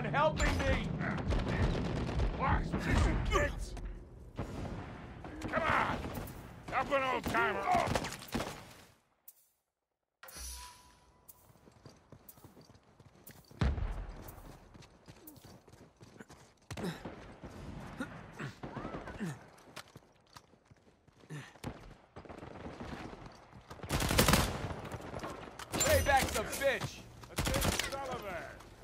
anyone helping me? Watch, kids! Come on! Help an old timer! Oh. Lay back some fish. A big Sullivan!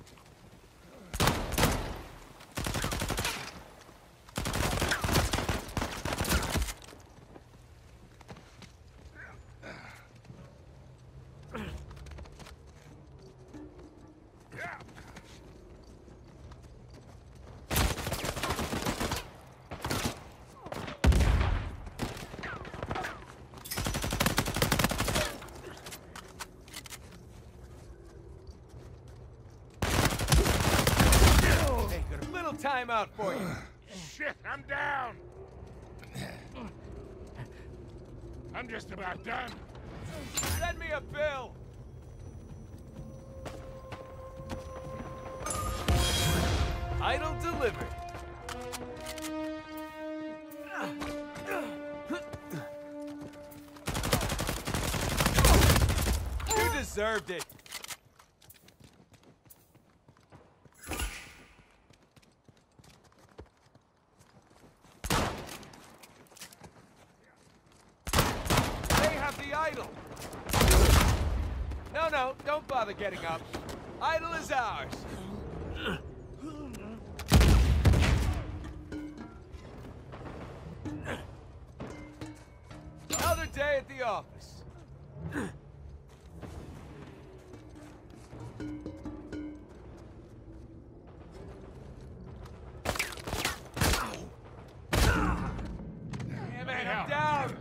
Time out for you. Shit, I'm down! I'm just about done. Send me a bill. Idol delivered. You deserved it. The idol. No, don't bother getting up. Idol is ours. Another day at the office. Damn it, I'm down.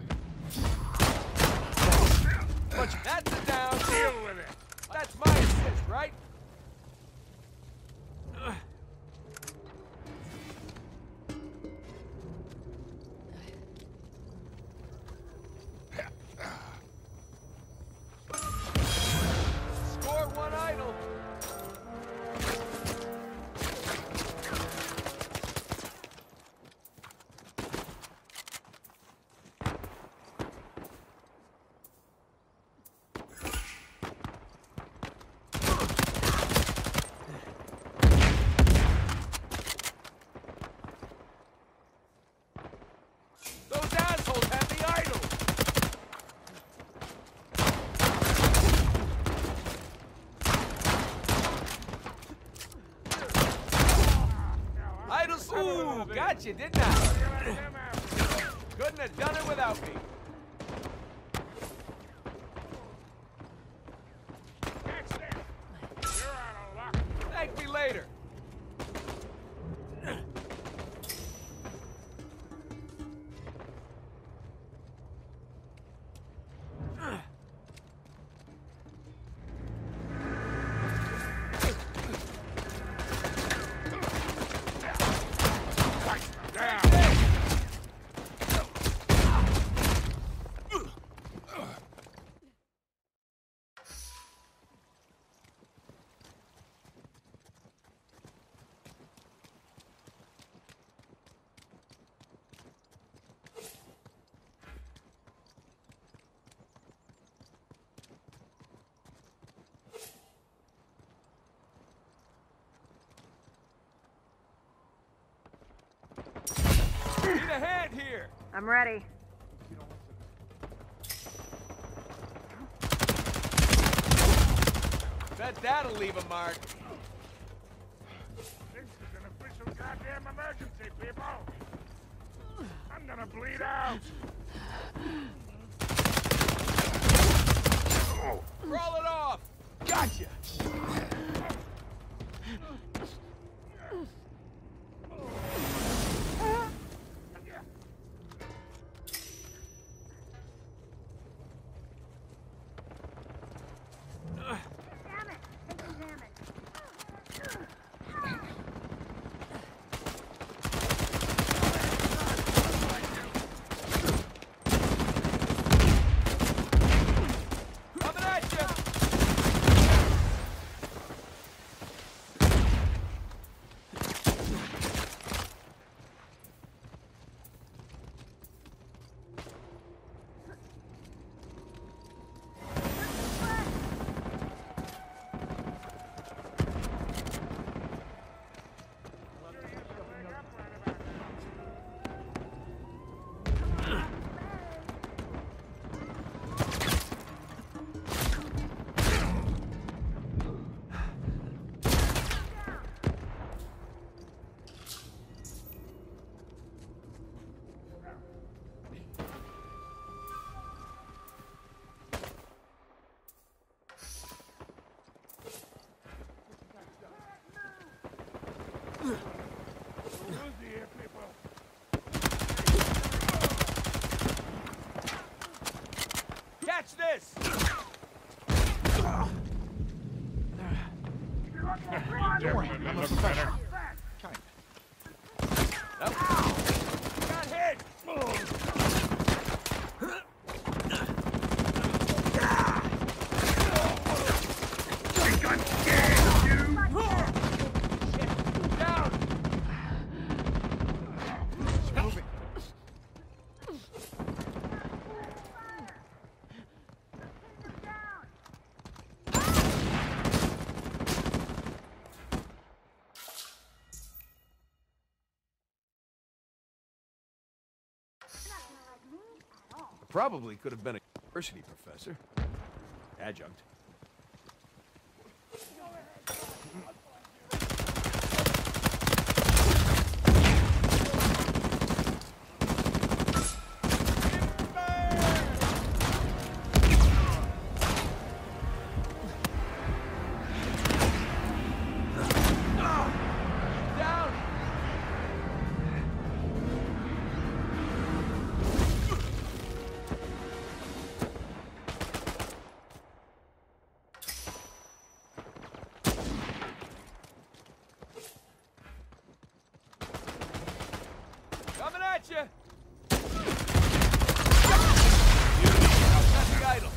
That's a down. Deal with it. That's my assist, right? Score one idol. Those assholes have the idol! Idol's... Ooh, gotcha, didn't I? Couldn't have done it without me. That's it. You're out of luck. Thank me later. Need a hand here. I'm ready. Bet that'll leave a mark. This is an official goddamn emergency, people! I'm gonna bleed out! Roll it off. Gotcha. Don't worry, I'm a professional. Kind of. Got hit! Think I'm scared of you? Down! Moving. Probably could have been a university professor. Adjunct. Down! Coming at you! That's the idol.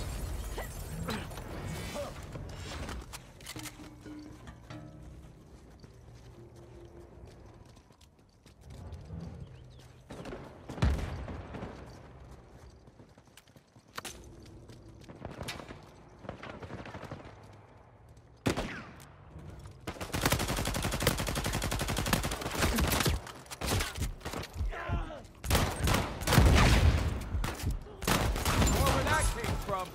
More where that came from.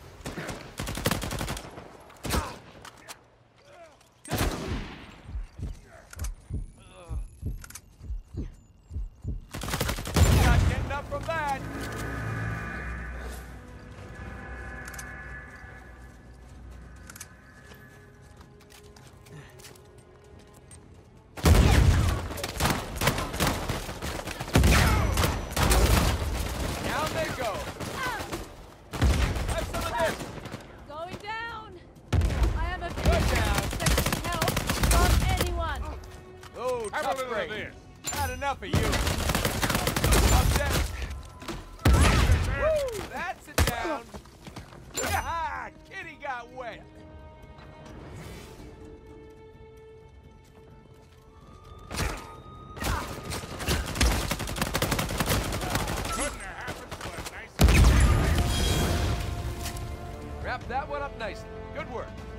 Not getting up from that. Down they go. Have some of this. Going down! I have a Good feeling down. expecting help from anyone. Oh, Have a tough little of break. this. Not enough of you. Upset. Woo! That's it down. Yeah, Kitty got wet. Couldn't have happened to a nice... Wrap that one up nicely. Good work.